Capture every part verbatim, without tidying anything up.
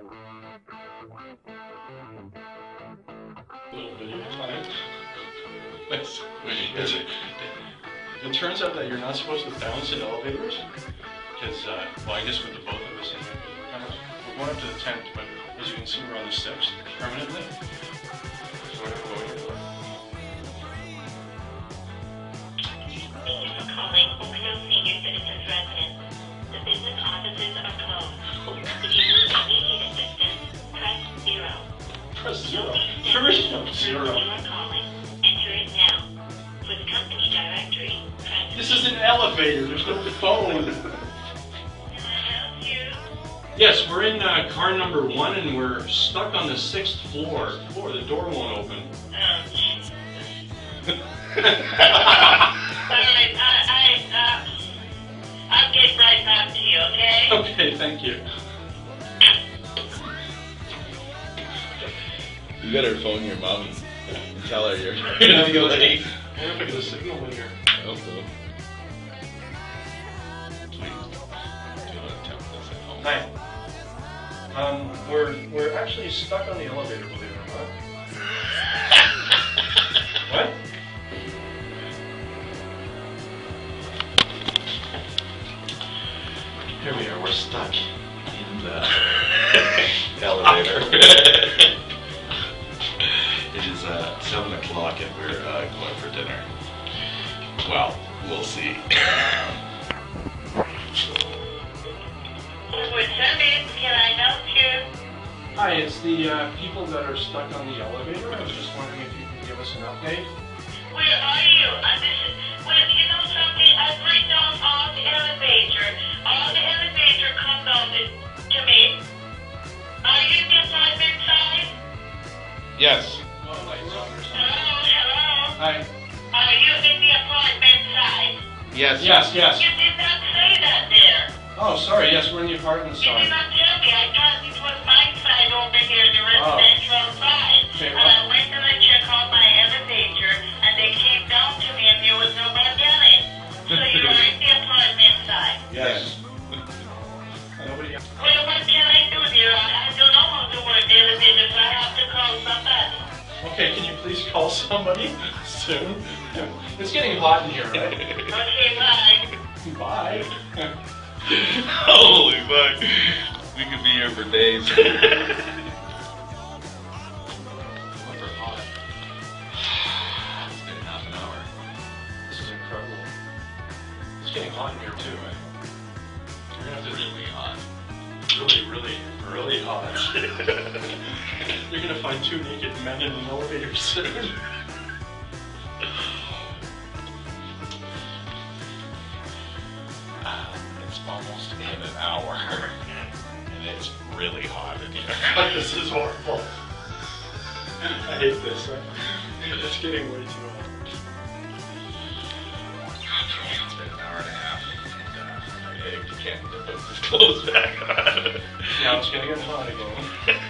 Little video time. It's, it's, it, it turns out that you're not supposed to bounce in elevators, because, uh, well, I guess with the both of us in here, we're, kind of, we're going up to the tenth, but as you can see, we're on the sixth permanently. So we're going to go here. Thank you for calling Oakdale Senior Citizens Residence. The business offices are closed. If you need immediate assistance, press zero. Press zero. There There is no zero. zero. You are calling. Enter it now. For the company directory, press This is an elevator. There's no phone. Can I help you? Yes, we're in uh, car number one, and we're stuck on the sixth floor. Floor. The door won't open. Oh, Jesus. Alright, I, I, uh, I'll get right back to you, okay? Okay, thank you. You better phone your mom and tell her you're Yeah, gonna be late. I wonder if I get a signal in here. I hope so. Please, do not attempt this at home. Hi. Um, we're we're actually stuck on the elevator, believe it or not. What? Here we are, we're stuck in the elevator. It is uh, seven o'clock and we're uh, going for dinner. Well, we'll see. With service, can I help you? Hi, it's the uh, people that are stuck on the elevator. I was just wondering if you could give us an update. Where are you? Uh, this is, well, you know something? I bring down all the elevator. All the elevator come down to, to me. Are you in the apartment side? Yes. Oh, lights on or something. Hello, hello. Hi. Are you in the apartment side? Yes. Yes, yes. You did not say that there. Oh, sorry. Yes, we're in the apartment You did side. not tell me. I thought it was my side over here, the residential side. Okay, And well- I went to the check out my elevator, and they came down to me, and there was nobody on it. So you are in the apartment side. Yes. Nobody. Well, what can I do there? I, I don't know how to work the elevator, so I have to call somebody. Okay, can you please call somebody soon? It's getting hot in here, right? Okay, bye. Bye. Holy fuck. We could be here for days. Super hot. It's been half an hour. This is incredible. It's getting hot in here too, right? You're gonna have to Really hot. really, really, really hot. You're gonna find two naked men in an elevator soon. It's almost in an hour. And it's really hot in here. This is horrible. I hate this. It's getting way too hot. It's been an hour and a half. And uh, I can't put this clothes back on. Now it's gonna get hot again.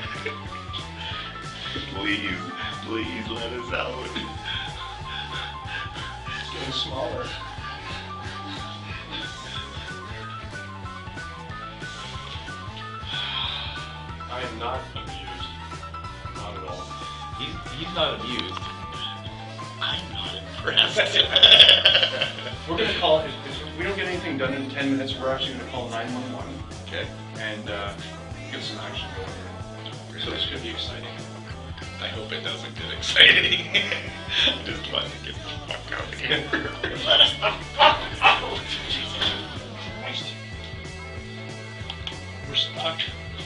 Please, please let us out. It's getting smaller. I am not amused. Not at all. He's, he's not amused. I'm not impressed. We're gonna call, if, if we don't get anything done in ten minutes, we're actually gonna call nine one one Okay. and uh, get some action going here. So this could be exciting. I hope it doesn't get exciting. I just want to get the fuck out of here. Let us the fuck out. Jesus Christ. We're stuck.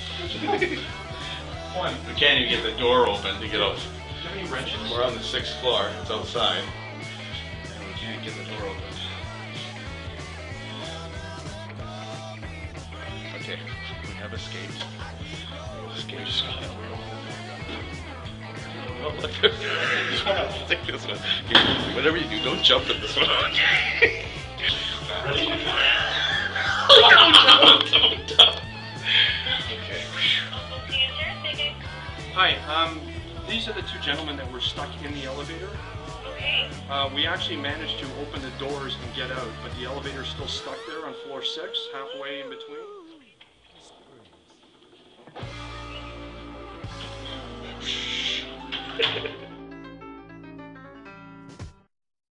One, We can't even get the door open to get out. do you have any wrenches? We're on the sixth floor. It's outside. And we can't get the door open. Okay, we have escaped. We escaped. Just got that wheel. Oh, look. This one, I'll take this one. Here, whatever you do, don't jump in this one. Ready? Oh, don't jump, don't jump. Okay. Hi, um, these are the two gentlemen that were stuck in the elevator. Okay. Uh, we actually managed to open the doors and get out, but the elevator's still stuck there on floor six, halfway in between. Bye.